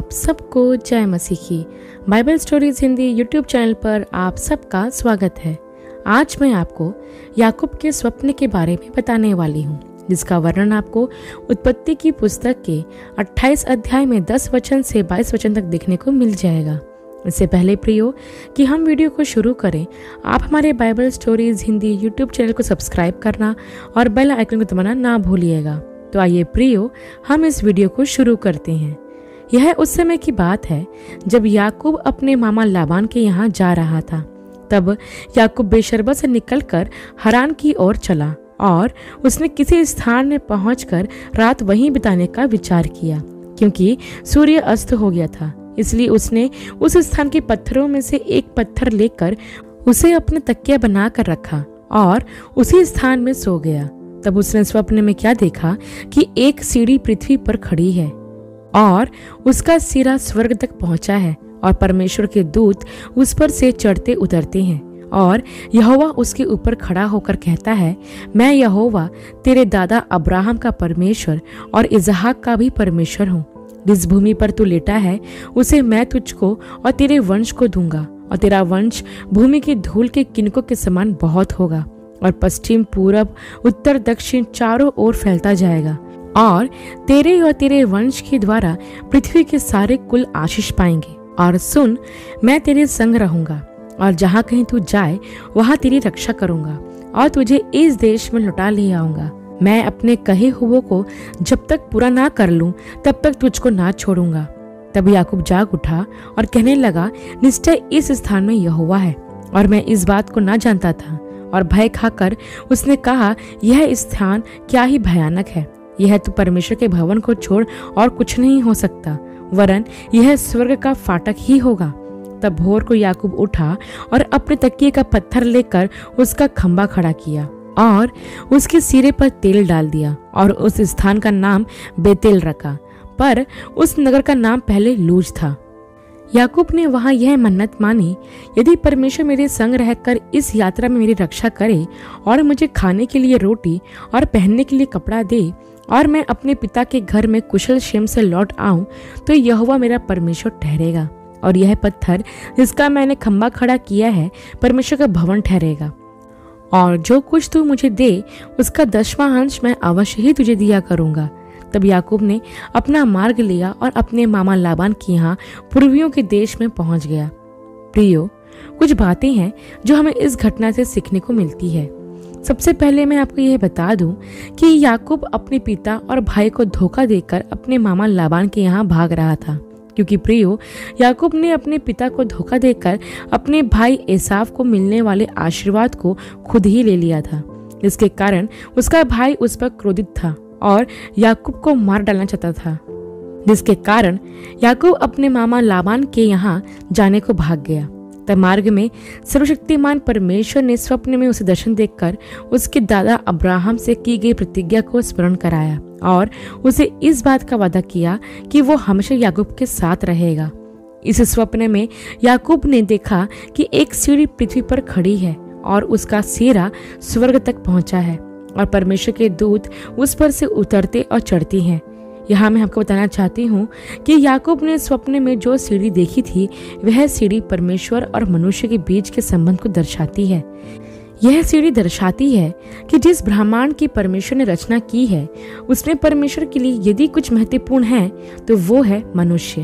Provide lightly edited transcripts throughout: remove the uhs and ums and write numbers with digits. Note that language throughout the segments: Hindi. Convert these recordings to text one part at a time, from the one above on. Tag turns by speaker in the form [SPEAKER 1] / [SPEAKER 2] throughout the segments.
[SPEAKER 1] आप सबको जय मसीह की। Bible stories Hindi YouTube channel पर आप सबका स्वागत है। आज मैं आपको याकूब के स्वप्न के बारे में बताने वाली हूँ, जिसका वर्णन आपको उत्पत्ति की पुस्तक के 28 अध्याय में 10 वचन से 22 वचन तक देखने को मिल जाएगा। इससे पहले प्रियो कि हम वीडियो को शुरू करें, आप हमारे Bible stories Hindi YouTube channel को सब्सक्राइब करना और बेल आइकन को दबाना ना भूलिएगा। तो आइए प्रियो, हम इस वीडियो को शुरू करते हैं। यह उस समय की बात है जब याकूब अपने मामा लाबान के यहाँ जा रहा था। तब याकूब बेशर्बा से निकलकर हरान की ओर चला और उसने किसी स्थान में पहुंचकर रात वहीं बिताने का विचार किया, क्योंकि सूर्य अस्त हो गया था। इसलिए उसने उस स्थान के पत्थरों में से एक पत्थर लेकर उसे अपना तकिया बनाकर रखा और उसी स्थान में सो गया। तब उसने स्वप्न में क्या देखा कि एक सीढ़ी पृथ्वी पर खड़ी है और उसका सिरा स्वर्ग तक पहुंचा है और परमेश्वर के दूत उस पर से चढ़ते उतरते हैं। और यहोवा उसके ऊपर खड़ा होकर कहता है, मैं यहोवा तेरे दादा अब्राहम का परमेश्वर और इसहाक का भी परमेश्वर हूँ। जिस भूमि पर तू लेटा है उसे मैं तुझको और तेरे वंश को दूंगा, और तेरा वंश भूमि की धूल के किनकों के समान बहुत होगा और पश्चिम पूरब उत्तर दक्षिण चारों ओर फैलता जाएगा। और तेरे वंश के द्वारा पृथ्वी के सारे कुल आशीष पाएंगे। और सुन, मैं तेरे संग रहूंगा और जहाँ कहीं तू जाए वहाँ तेरी रक्षा करूंगा और तुझे इस देश में लौटा ले आऊंगा। मैं अपने कहे हुओं को जब तक पूरा ना कर लूं तब तक तुझको ना छोड़ूंगा। तब याकूब जाग उठा और कहने लगा, निश्चय इस स्थान में यहोवा है और मैं इस बात को ना जानता था। और भय खाकर उसने कहा, यह स्थान क्या ही भयानक है। यह तो परमेश्वर के भवन को छोड़ और कुछ नहीं हो सकता, वरन यह स्वर्ग का फाटक ही होगा। तब भोर को याकूब उठा और अपने तकिए का पत्थर लेकर उसका खंबा खड़ा किया और उसके सिरे पर तेल डाल दिया और उस स्थान का नाम बेतेल रखा, पर उस नगर का नाम पहले लूज था। याकूब ने वहां यह मन्नत मानी, यदि परमेश्वर मेरे संग रहकर इस यात्रा में मेरी रक्षा करे और मुझे खाने के लिए रोटी और पहनने के लिए कपड़ा दे और मैं अपने पिता के घर में कुशल क्षेम से लौट आऊं, तो यहोवा मेरा परमेश्वर ठहरेगा और यह पत्थर जिसका मैंने खंबा खड़ा किया है परमेश्वर का भवन ठहरेगा। और जो कुछ तू मुझे दे उसका 10वां अंश मैं अवश्य ही तुझे दिया करूंगा। तब याकूब ने अपना मार्ग लिया और अपने मामा लाबान के यहाँ पूर्वियों के देश में पहुंच गया। प्रियो, कुछ बातें हैं जो हमें इस घटना से सीखने को मिलती है। सबसे पहले मैं आपको यह बता दूं कि याकूब अपने पिता और भाई को धोखा देकर अपने मामा लाबान के यहाँ भाग रहा था, क्योंकि प्रियो, याकूब ने अपने पिता को धोखा देकर अपने भाई एसाव को मिलने वाले आशीर्वाद को खुद ही ले लिया था। इसके कारण उसका भाई उस पर क्रोधित था और याकूब को मार डालना चाहता था, जिसके कारण याकूब अपने मामा लाबान के यहाँ जाने को भाग गया। तब मार्ग में सर्वशक्तिमान परमेश्वर ने स्वप्न में उसे दर्शन देखकर उसके दादा अब्राहम से की गई प्रतिज्ञा को स्मरण कराया और उसे इस बात का वादा किया कि वो हमेशा याकूब के साथ रहेगा। इस स्वप्न में याकूब ने देखा कि एक सीढ़ी पृथ्वी पर खड़ी है और उसका सिरा स्वर्ग तक पहुंचा है और परमेश्वर के दूत उस पर से उतरते और चढ़ते हैं। यहाँ मैं आपको बताना चाहती हूँ कि याकूब ने स्वप्न में जो सीढ़ी देखी थी वह सीढ़ी परमेश्वर और मनुष्य के बीच के संबंध को दर्शाती है। यह सीढ़ी दर्शाती है कि जिस ब्रह्मांड की परमेश्वर ने रचना की है उसमें परमेश्वर के लिए यदि कुछ महत्वपूर्ण है तो वो है मनुष्य,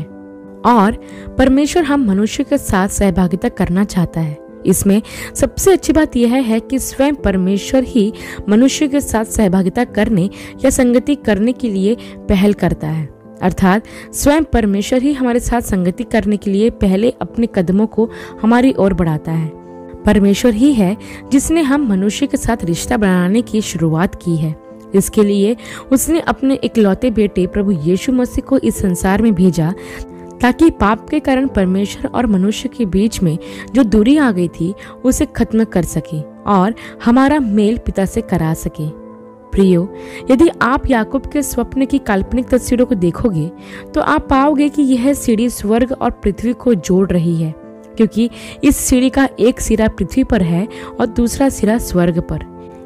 [SPEAKER 1] और परमेश्वर हम मनुष्य के साथ सहभागिता करना चाहता है। इसमें सबसे अच्छी बात यह है कि स्वयं परमेश्वर ही मनुष्य के साथ सहभागिता करने या संगति करने के लिए पहल करता है। अर्थात स्वयं परमेश्वर ही हमारे साथ संगति करने के लिए पहले अपने कदमों को हमारी ओर बढ़ाता है। परमेश्वर ही है जिसने हम मनुष्य के साथ रिश्ता बनाने की शुरुआत की है। इसके लिए उसने अपने इकलौते बेटे प्रभु यीशु मसीह को इस संसार में भेजा, ताकि पाप के कारण परमेश्वर और मनुष्य के बीच में जो दूरी आ गई थी उसे खत्म कर सके और हमारा मेल पिता से करा सके। प्रियो, यदि आप याकूब के स्वप्न की काल्पनिक तस्वीरों को देखोगे तो आप पाओगे कि यह सीढ़ी स्वर्ग और पृथ्वी को जोड़ रही है, क्योंकि इस सीढ़ी का एक सिरा पृथ्वी पर है और दूसरा सिरा स्वर्ग पर।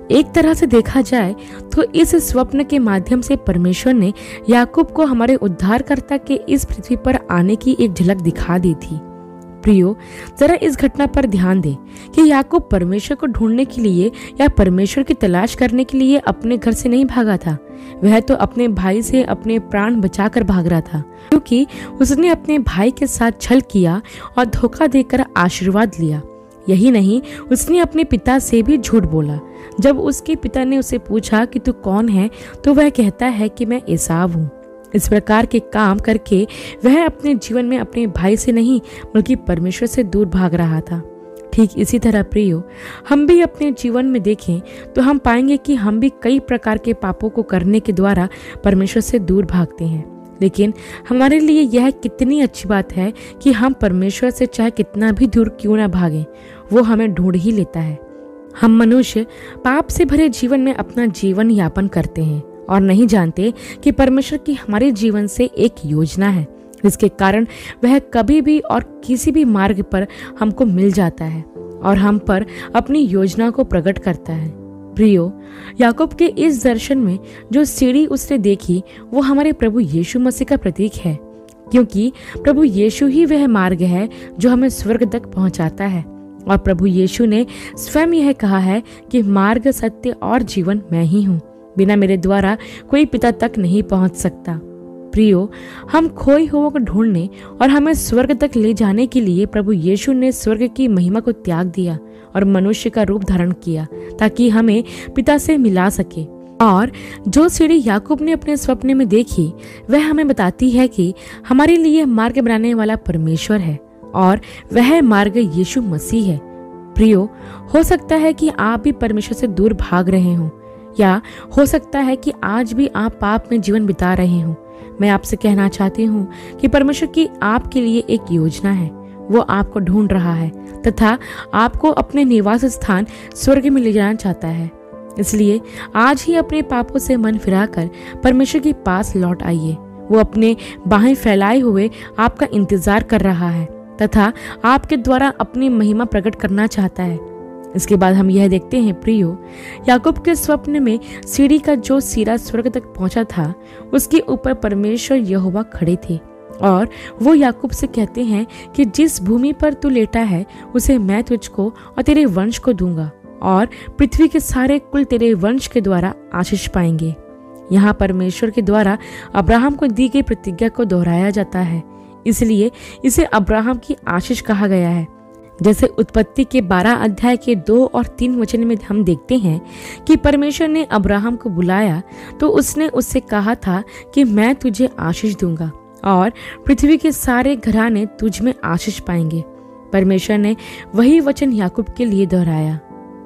[SPEAKER 1] एक तरह से देखा जाए तो इस स्वप्न के माध्यम से परमेश्वर ने याकूब को हमारे उद्धारकर्ता के इस पृथ्वी पर आने की एक झलक दिखा दी थी। प्रियो, जरा इस घटना पर ध्यान दें कि याकूब परमेश्वर को ढूंढने के लिए या परमेश्वर की तलाश करने के लिए अपने घर से नहीं भागा था। वह तो अपने भाई से अपने प्राण बचाकर भाग रहा था, क्योंकि उसने अपने भाई के साथ छल किया और धोखा देकर आशीर्वाद लिया। यही नहीं, उसने अपने पिता से भी झूठ बोला। जब उसके पिता ने उसे पूछा कि तू कौन है, तो वह कहता है कि मैं एसाव हूँ। इस प्रकार के काम करके वह अपने जीवन में अपने भाई से नहीं बल्कि परमेश्वर से दूर भाग रहा था। ठीक इसी तरह प्रियो, हम भी अपने जीवन में देखें तो हम पाएंगे कि हम भी कई प्रकार के पापों को करने के द्वारा परमेश्वर से दूर भागते हैं। लेकिन हमारे लिए यह कितनी अच्छी बात है कि हम परमेश्वर से चाहे कितना भी दूर क्यों ना भागें, वो हमें ढूंढ ही लेता है। हम मनुष्य पाप से भरे जीवन में अपना जीवन यापन करते हैं और नहीं जानते कि परमेश्वर की हमारे जीवन से एक योजना है, जिसके कारण वह कभी भी और किसी भी मार्ग पर हमको मिल जाता है और हम पर अपनी योजना को प्रकट करता है। प्रियो, याकूब के इस दर्शन में जो सीढ़ी उसने देखी वो हमारे प्रभु यीशु मसीह का प्रतीक है, क्योंकि प्रभु यीशु ही वह मार्ग है जो हमें स्वर्ग तक पहुंचाता है। और प्रभु यीशु ने स्वयं यह कहा है कि मार्ग, सत्य और जीवन मैं ही हूँ, बिना मेरे द्वारा कोई पिता तक नहीं पहुंच सकता। प्रियो, हम खोए हुओं को ढूंढने और हमें स्वर्ग तक ले जाने के लिए प्रभु यीशु ने स्वर्ग की महिमा को त्याग दिया और मनुष्य का रूप धारण किया, ताकि हमें पिता से मिला सके। और जो सीढ़ी याकूब ने अपने सपने में देखी, वह हमें बताती है कि हमारे लिए मार्ग बनाने वाला परमेश्वर है और वह मार्ग यीशु मसीह है। प्रियो, हो सकता है कि आप भी परमेश्वर से दूर भाग रहे हों, या हो सकता है कि आज भी आप पाप में जीवन बिता रहे हों। मैं आपसे कहना चाहती हूँ कि परमेश्वर की आपके लिए एक योजना है। वो आपको ढूंढ रहा है तथा आपको अपने निवास स्थान स्वर्ग में ले जाना चाहता है। इसलिए आज ही अपने पापों से मन फिराकर परमेश्वर के पास लौट आइए। वो अपने बाहें फैलाए हुए आपका इंतजार कर रहा है तथा आपके द्वारा अपनी महिमा प्रकट करना चाहता है। इसके बाद हम यह देखते हैं प्रियो, याकूब के स्वप्न में सीढ़ी का जो सिरा स्वर्ग तक पहुंचा था, उसके ऊपर परमेश्वर यहोवा खड़े थे और वो याकूब से कहते हैं कि जिस भूमि पर तू लेटा है उसे मैं तुझको और तेरे वंश को दूंगा और पृथ्वी के सारे कुल तेरे वंश के द्वारा आशीष पाएंगे। यहाँ परमेश्वर के द्वारा अब्राहम को दी गई प्रतिज्ञा को दोहराया जाता है, इसलिए इसे अब्राहम की आशीष कहा गया है। जैसे उत्पत्ति के 12 अध्याय के 2 और 3 वचन में हम देखते हैं कि परमेश्वर ने अब्राहम को बुलाया तो उसने उससे कहा था कि मैं तुझे आशीष दूंगा और पृथ्वी के सारे घराने तुझ में आशीष पाएंगे। परमेश्वर ने वही वचन याकूब के लिए दोहराया।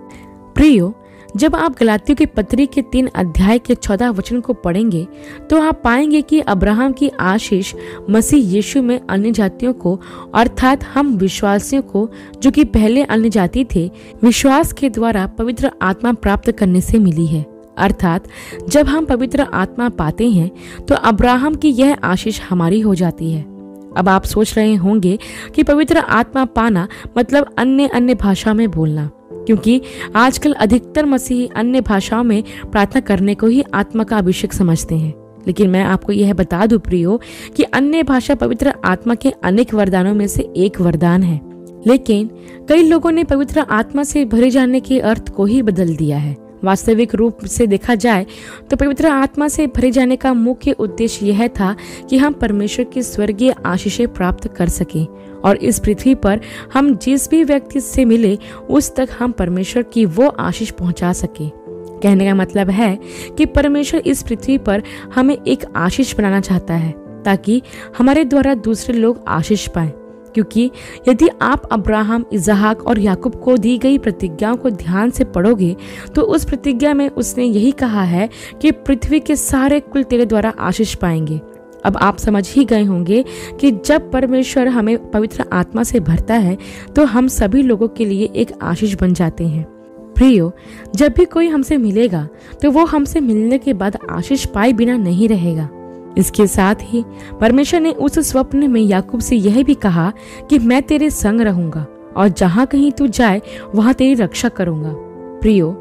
[SPEAKER 1] प्रियो, जब आप गलातियों की पत्री के 3 अध्याय के 14 वचन को पढ़ेंगे तो आप पाएंगे कि अब्राहम की आशीष मसीह यीशु में अन्य जातियों को, अर्थात हम विश्वासियों को जो कि पहले अन्य जाति थे, विश्वास के द्वारा पवित्र आत्मा प्राप्त करने से मिली है। अर्थात जब हम पवित्र आत्मा पाते हैं तो अब्राहम की यह आशीष हमारी हो जाती है। अब आप सोच रहे होंगे कि पवित्र आत्मा पाना मतलब अन्य भाषा में बोलना, क्योंकि आजकल अधिकतर मसीही अन्य भाषाओं में प्रार्थना करने को ही आत्मा का अभिषेक समझते हैं। लेकिन मैं आपको यह बता दूं प्रियो कि अन्य भाषा पवित्र आत्मा के अनेक वरदानों में से एक वरदान है। लेकिन कई लोगों ने पवित्र आत्मा से भरे जाने के अर्थ को ही बदल दिया है। वास्तविक रूप से देखा जाए तो पवित्र आत्मा से भरे जाने का मुख्य उद्देश्य यह था कि हम परमेश्वर की स्वर्गीय आशीषें प्राप्त कर सकें और इस पृथ्वी पर हम जिस भी व्यक्ति से मिले उस तक हम परमेश्वर की वो आशीष पहुंचा सके। कहने का मतलब है कि परमेश्वर इस पृथ्वी पर हमें एक आशीष बनाना चाहता है ताकि हमारे द्वारा दूसरे लोग आशीष पाएं। क्योंकि यदि आप अब्राहम, इसहाक और याकूब को दी गई प्रतिज्ञाओं को ध्यान से पढ़ोगे तो उस प्रतिज्ञा में उसने यही कहा है कि पृथ्वी के सारे कुल तेरे द्वारा आशीष पाएंगे। अब आप समझ ही गए होंगे कि जब परमेश्वर हमें पवित्र आत्मा से भरता है तो हम सभी लोगों के लिए एक आशीष बन जाते हैं। प्रियो, जब भी कोई हमसे मिलेगा तो वो हमसे मिलने के बाद आशीष पाए बिना नहीं रहेगा। इसके साथ ही परमेश्वर ने उस स्वप्न में याकूब से यह भी कहा कि मैं तेरे संग रहूंगा और जहां कहीं तू जाए वहां तेरी रक्षा करूंगा। प्रियो,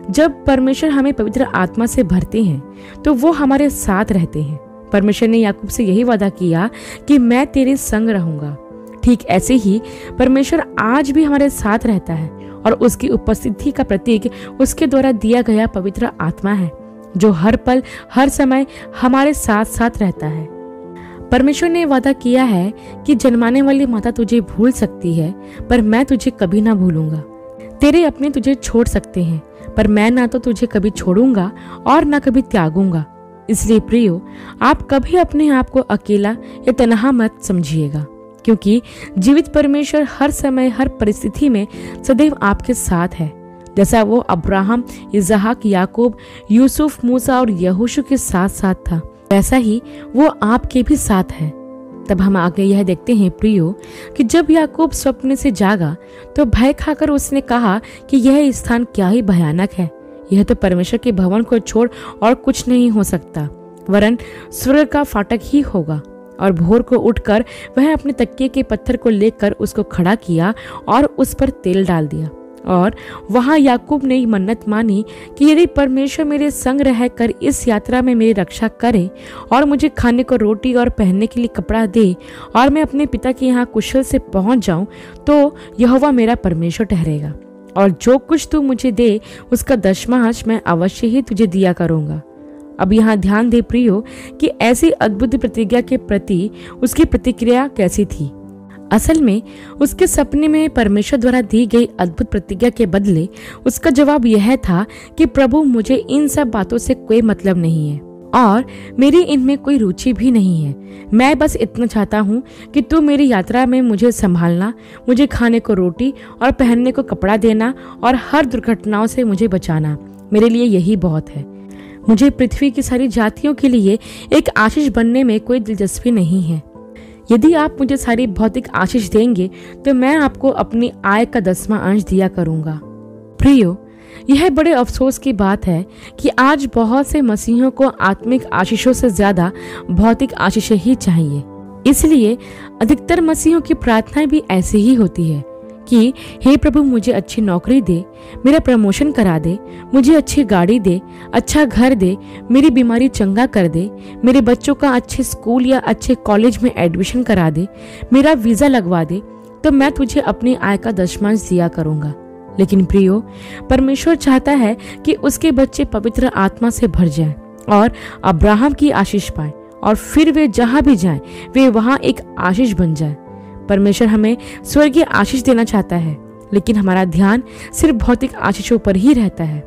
[SPEAKER 1] जब परमेश्वर हमें पवित्र आत्मा से भरते हैं तो वो हमारे साथ रहते हैं। परमेश्वर ने याकूब से यही वादा किया कि मैं तेरे संग रहूंगा। ठीक ऐसे ही परमेश्वर आज भी हमारे साथ रहता है और उसकी उपस्थिति का प्रतीक उसके द्वारा दिया गया पवित्र आत्मा है, जो हर पल हर समय हमारे साथ साथ रहता है। परमेश्वर ने वादा किया है कि जन्माने वाली माता तुझे भूल सकती है, पर मैं तुझे कभी ना भूलूंगा। तेरे अपने तुझे छोड़ सकते हैं, पर मैं ना तो तुझे कभी छोड़ूंगा और ना कभी त्यागूंगा। इसलिए प्रियो, आप कभी अपने आप को अकेला या तन्हा मत समझिएगा, क्योंकि जीवित परमेश्वर हर समय हर परिस्थिति में सदैव आपके साथ है। जैसा वो अब्राहम, इसहाक, याकूब, यूसुफ, मूसा और यहोशू के साथ साथ था, वैसा ही वो आपके भी साथ है। तब हम आगे यह देखते हैं प्रियो कि जब याकूब स्वप्न से जागा तो भय खाकर उसने कहा कि यह स्थान क्या ही भयानक है। यह तो परमेश्वर के भवन को छोड़ और कुछ नहीं हो सकता, वरन स्वर्ग का फाटक ही होगा। और भोर को उठकर वह अपने तकिए के पत्थर को लेकर उसको खड़ा किया और उस पर तेल डाल दिया। और वहां याकूब ने मन्नत मानी कि यदि परमेश्वर मेरे संग रहकर इस यात्रा में मेरी रक्षा करे और मुझे खाने को रोटी और पहनने के लिए कपड़ा दे और मैं अपने पिता के यहाँ कुशल से पहुंच जाऊं, तो यहोवा मेरा परमेश्वर ठहरेगा और जो कुछ तू मुझे दे उसका दशमांश मैं अवश्य ही तुझे दिया करूंगा। अब यहाँ ध्यान दे प्रियो कि ऐसी अद्भुत प्रतिज्ञा के प्रति उसकी प्रतिक्रिया कैसी थी। असल में उसके सपने में परमेश्वर द्वारा दी गई अद्भुत प्रतिज्ञा के बदले उसका जवाब यह था कि प्रभु, मुझे इन सब बातों से कोई मतलब नहीं है और मेरी इनमें कोई रुचि भी नहीं है। मैं बस इतना चाहता हूँ कि तू मेरी यात्रा में मुझे संभालना, मुझे खाने को रोटी और पहनने को कपड़ा देना और हर दुर्घटनाओं से मुझे बचाना। मेरे लिए यही बहुत है। मुझे पृथ्वी की सारी जातियों के लिए एक आशीष बनने में कोई दिलचस्पी नहीं है। यदि आप मुझे सारी भौतिक आशीष देंगे तो मैं आपको अपनी आय का 10वां अंश दिया करूंगा। प्रियो, यह बड़े अफसोस की बात है कि आज बहुत से मसीहों को आत्मिक आशीषों से ज्यादा भौतिक आशीषें ही चाहिए। इसलिए अधिकतर मसीहों की प्रार्थनाएं भी ऐसी ही होती है कि हे प्रभु, मुझे अच्छी नौकरी दे, मेरा प्रमोशन करा दे, मुझे अच्छी गाड़ी दे, अच्छा घर दे, मेरी बीमारी चंगा कर दे, मेरे बच्चों का अच्छे स्कूल या अच्छे कॉलेज में एडमिशन करा दे, मेरा वीजा लगवा दे, तो मैं तुझे अपनी आय का दशमांश दिया करूंगा। लेकिन प्रियो, परमेश्वर चाहता है कि उसके बच्चे पवित्र आत्मा से भर जाएं और अब्राहम की आशीष पाएं और फिर वे जहां भी जाएं वे वहां एक आशीष बन जाएं। परमेश्वर हमें स्वर्गीय आशीष देना चाहता है, लेकिन हमारा ध्यान सिर्फ भौतिक आशीषों पर ही रहता है।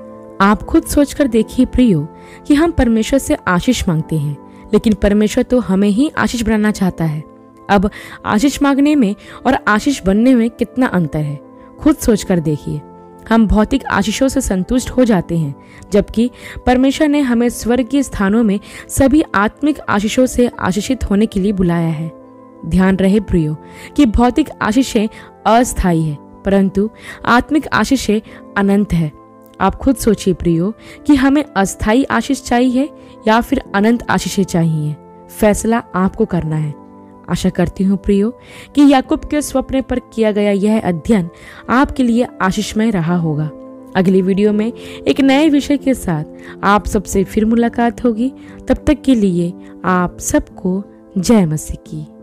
[SPEAKER 1] आप खुद सोचकर देखिए प्रियो कि हम परमेश्वर से आशीष मांगते हैं, लेकिन परमेश्वर तो हमें ही आशीष बनाना चाहता है। अब आशीष मांगने में और आशीष बनने में कितना अंतर है, खुद सोचकर देखिए। हम भौतिक आशीषों से संतुष्ट हो जाते हैं, जबकि परमेश्वर ने हमें स्वर्गीय स्थानों में सभी आत्मिक आशीषों से आशीषित होने के लिए बुलाया है। ध्यान रहे प्रियो कि भौतिक आशीषें अस्थायी है, परंतु आत्मिक आशीषें अनंत है। आप खुद सोचिए प्रियो कि हमें अस्थायी आशीष चाहिए या फिर अनंत आशीषें चाहिए। फैसला आपको करना है। आशा करती हूँ प्रियो कि याकूब के स्वप्न पर किया गया यह अध्ययन आपके लिए आशीषमय रहा होगा। अगली वीडियो में एक नए विषय के साथ आप सबसे फिर मुलाकात होगी। तब तक के लिए आप सबको जय मसीह की।